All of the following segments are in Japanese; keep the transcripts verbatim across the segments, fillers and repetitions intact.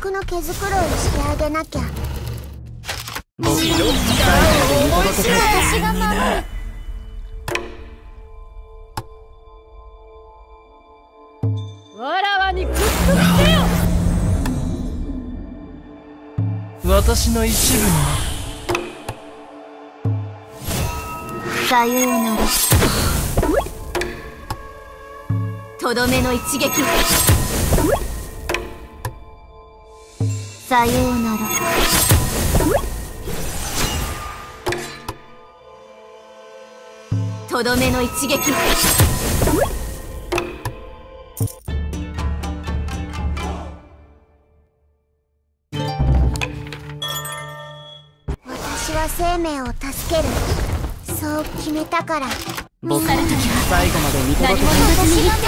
服の毛づくろいしてあげなきゃ。 僕の最後まで見届けたい。 私が守る。 わらわに屈服せよ。 私の一部になさようなら。とどめの一撃。さようなら。とどめの一撃。私は生命を助ける。そう決めたから。 僕の最後まで見届けたい。 私が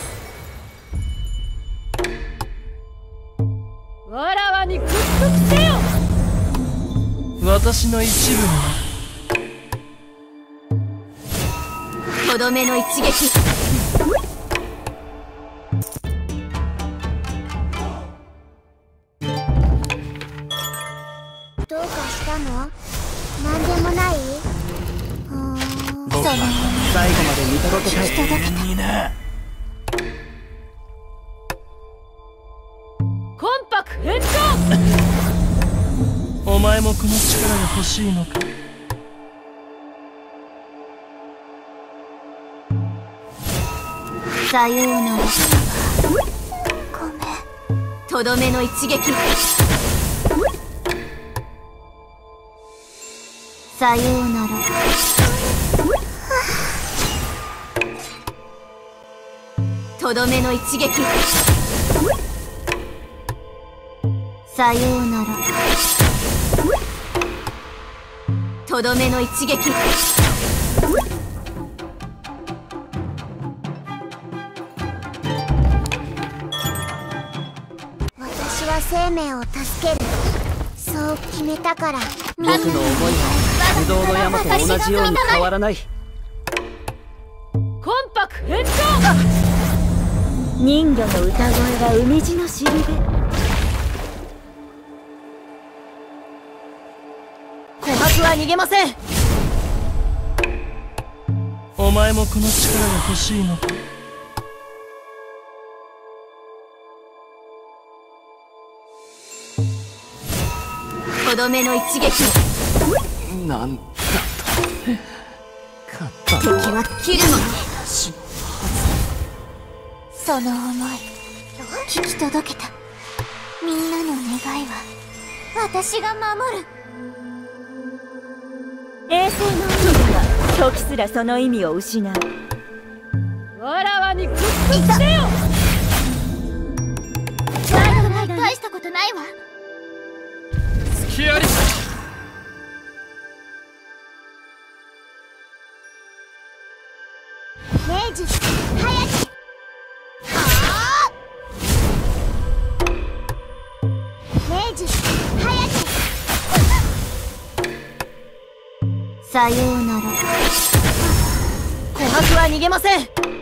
守る。 わらわに屈服せよ。 私の一部になとどめの一撃。どうかしたの？なんでもない？うーん、 僕は最後まで見届けたい。 届けた。 みんな魂魄返上。 お前もこの力が欲しいのか？ さようなら。ごめん。とどめの一撃。さようなら。とどめの一撃。さようなら。とどめの一撃。私は生命を助ける。そう決めたから。 僕の思いは不動の山と同じように変わらない。 魂魄返上。 人魚の歌声は海地のしりべ。 琥珀は逃げません。 お前もこの力が欲しいのか？ とどめの一撃。 なんだと。勝った敵は切るもの。 しその思い聞き届けた。みんなの願いは私が守る。 衛星の海では時すらその意味を失う。 わらわに屈服せよ。 大したことないわ。 隙あり。 明治早く。明治早く。さようなら。 琥珀は逃げません。